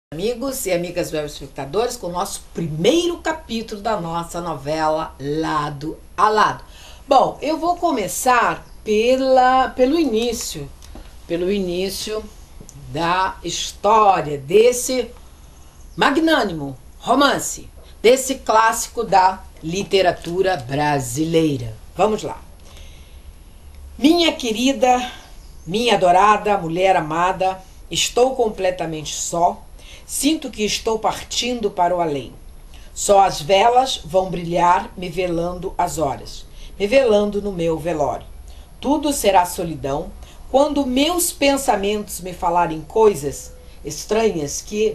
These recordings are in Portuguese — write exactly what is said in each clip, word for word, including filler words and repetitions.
Amigos e amigas web espectadores, com o nosso primeiro capítulo da nossa novela Lado a Lado. Bom, eu vou começar pela, pelo início, pelo início da história desse magnânimo romance, desse clássico da literatura brasileira. Vamos lá. Minha querida, minha adorada, mulher amada, estou completamente só. Sinto que estou partindo para o além. Só as velas vão brilhar, me velando as horas, me velando no meu velório. Tudo será solidão quando meus pensamentos me falarem coisas estranhas que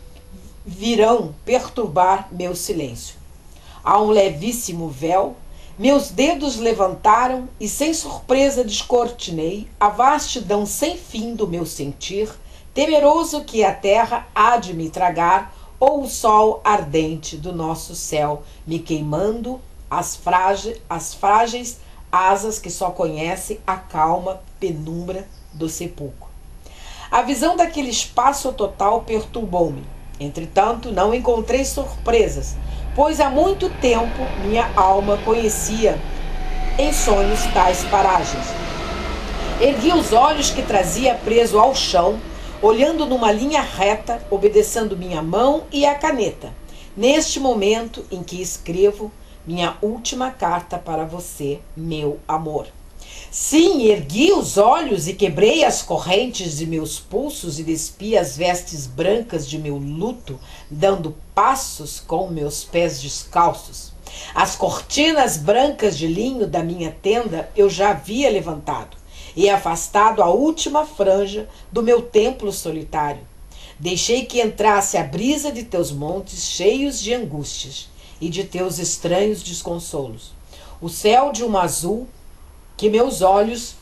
virão perturbar meu silêncio. Há um levíssimo véu, meus dedos levantaram e sem surpresa descortinei a vastidão sem fim do meu sentir, temeroso que a terra há de me tragar ou o sol ardente do nosso céu me queimando as, frágil, as frágeis asas que só conhecem a calma penumbra do sepulcro. A visão daquele espaço total perturbou-me. Entretanto, não encontrei surpresas, pois há muito tempo minha alma conhecia em sonhos tais paragens. Ergui os olhos que trazia preso ao chão, olhando numa linha reta, obedecendo minha mão e a caneta, neste momento em que escrevo minha última carta para você, meu amor. Sim, ergui os olhos e quebrei as correntes de meus pulsos e despi as vestes brancas de meu luto, dando passos com meus pés descalços. As cortinas brancas de linho da minha tenda eu já havia levantado e afastado a última franja do meu templo solitário. Deixei que entrasse a brisa de teus montes cheios de angústias e de teus estranhos desconsolos. O céu de um azul que meus olhos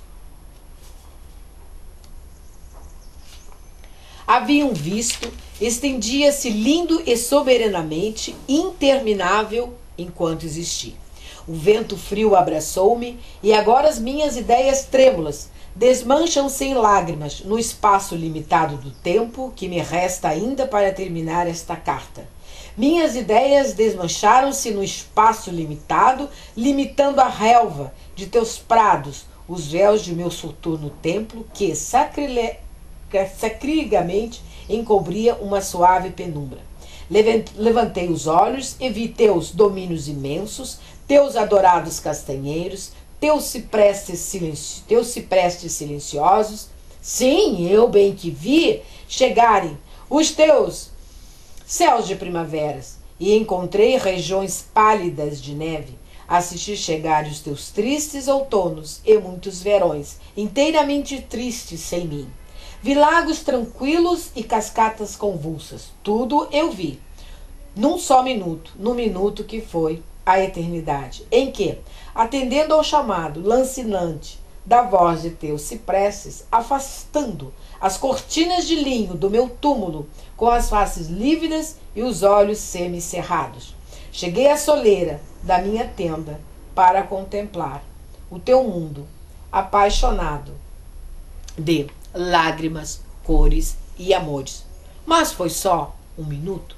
haviam visto estendia-se lindo e soberanamente, interminável enquanto existi. O vento frio abraçou-me e agora as minhas ideias trêmulas desmancham-se em lágrimas no espaço limitado do tempo que me resta ainda para terminar esta carta. Minhas ideias desmancharam-se no espaço limitado, limitando a relva de teus prados, os véus de meu soturno templo que sacrile... sacrilegamente encobria uma suave penumbra. Levantei os olhos e vi teus domínios imensos, teus adorados castanheiros, teus ciprestes, silenci... teus ciprestes silenciosos. Sim, eu bem que vi chegarem os teus céus de primaveras e encontrei regiões pálidas de neve. Assisti chegarem os teus tristes outonos e muitos verões, inteiramente tristes sem mim. Vi lagos tranquilos e cascatas convulsas. Tudo eu vi, num só minuto, no minuto que foi a eternidade, em que, atendendo ao chamado lancinante da voz de teus ciprestes, afastando as cortinas de linho do meu túmulo com as faces lívidas e os olhos semicerrados, cheguei à soleira da minha tenda para contemplar o teu mundo apaixonado de lágrimas, cores e amores. Mas foi só um minuto.